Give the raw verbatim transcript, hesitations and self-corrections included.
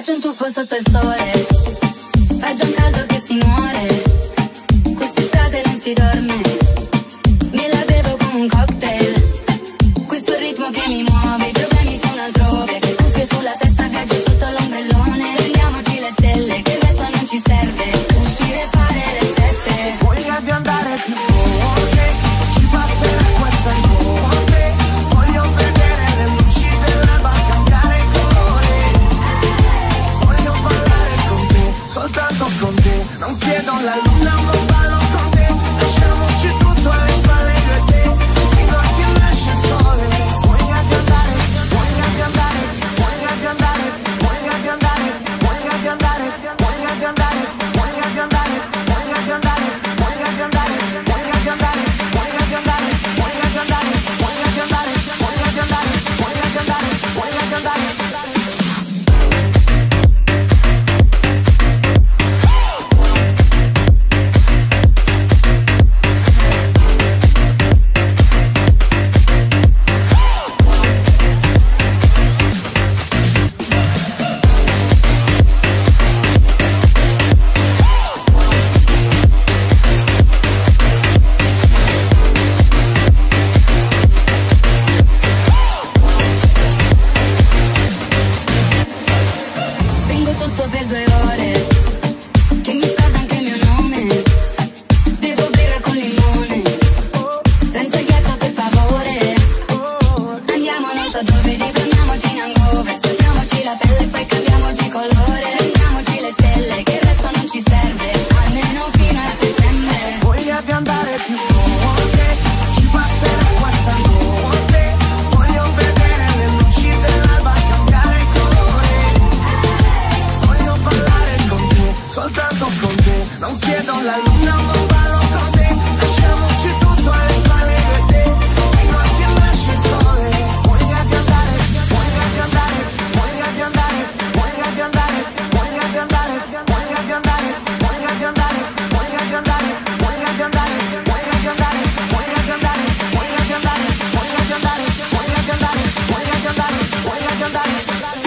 Faccio un tuffo sotto il sole, fa già un caldo che si muore. Quest'estate non si dorme, me la bevo come un cocktail. Questo ritmo che mi muove, i problemi sono altrove. Cuffie sulla testa, viaggio sotto l'ombrellone. Prendiamoci le stelle, che il resto non ci serve. Uscire e fare le sette. Voglia di andare più forte, ci passerà questa notte. Voglio vedere le luci dell'alba cambiare colore. Voglio ballare con te, soltanto con te. Non chiedo la luna ma ballo con te. Lasciamoci tutto alle spalle io e te, fino a che nasce il sole. Voglia di andare, voglia di andare, voglia di andare, voglia di andare, voglia di andare, voglia di andare, voglia di andare, voglia di andare, voglia di andare, voglia di andare, voglia di andare, voglia di andare, voglia di andare, voglia di andare, voglia di andare, voglia di andare. Spengo tutto per due ore, che mi scorda anche il mio nome. Bevo birra con limone, senza il ghiaccio per favore. Andiamo non so dove, diplomiamoci in hangover. Scotriamoci la pelle e poi cambiamoci colore. Prendiamoci le stelle, che il resto non ci serve, almeno fino a settembre. Voglia di andare più forte, ci passerà questa notte. Voglio vedere le luci dell'alba cambiare colore. Voglio ballare con te, soltanto con te. Non chiedo la luna ma ballo con te. Lasciamoci tutto alle spalle io e te, fino a che nasce il sole. Voglia di andare, voglia di andare, voglia di andare, voglia di andare, voglia di andare, voglia di andare, voglia di andare, voglia di andare, voglia di andare, voglia di andare, voglia di andare, voglia di andare, voglia di andare, voglia di andare, voglia di andare, voglia di andare.